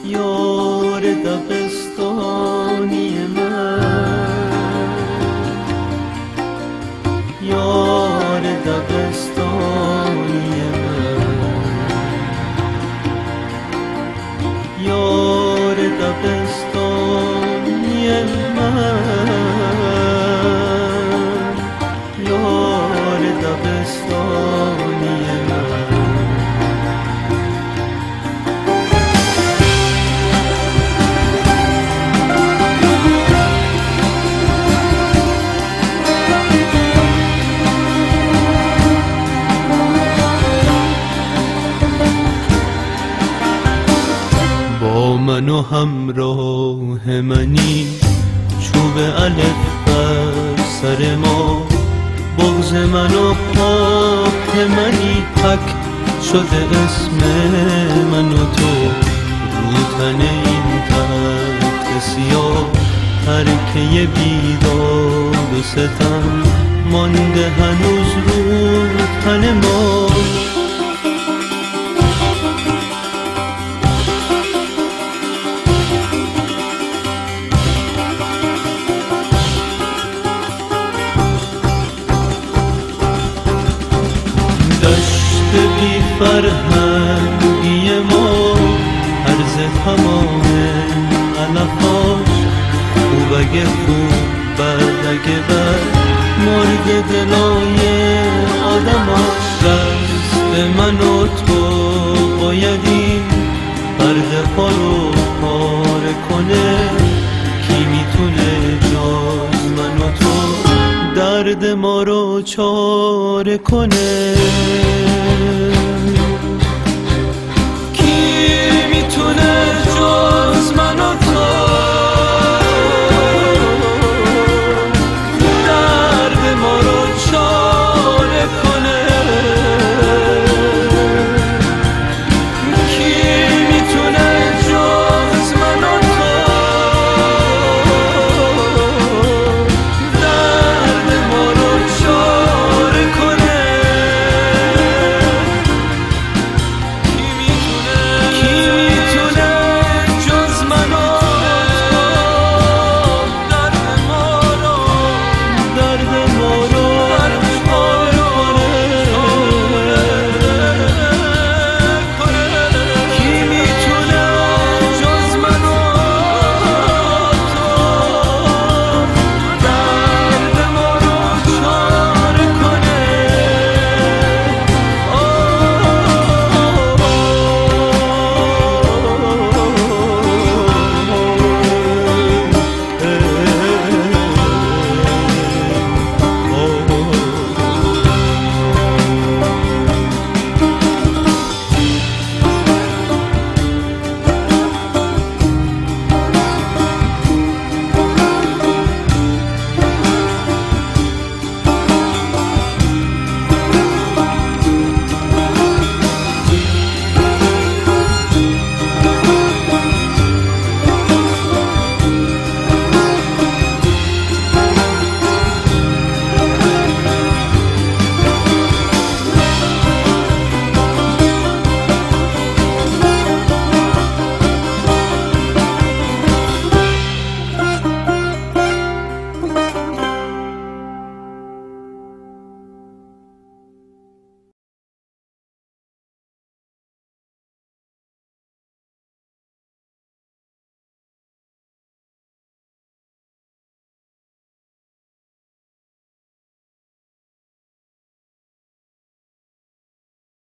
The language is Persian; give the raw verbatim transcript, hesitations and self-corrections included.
یار دبستانی من، یار دبستانی من، یار دبستانی من، یار دبستانی من. با من و همراه منی، چوب الف بر سر ما، بغض من و پاک منی، پک شده اسم من و تو رو تن این تخت سیاه، ترکه بیداد و ستم مانده هنوز رو تن ما. دشت بی فرهنگی ما، عرض تمام علفاش، خوب اگه خوب بد اگه بد، مرد دلای آدماش. دست من و تو بایدیم پرده ها رو پاره کنه، کی میتونه جز من و تو درد ما رو چاره کنه.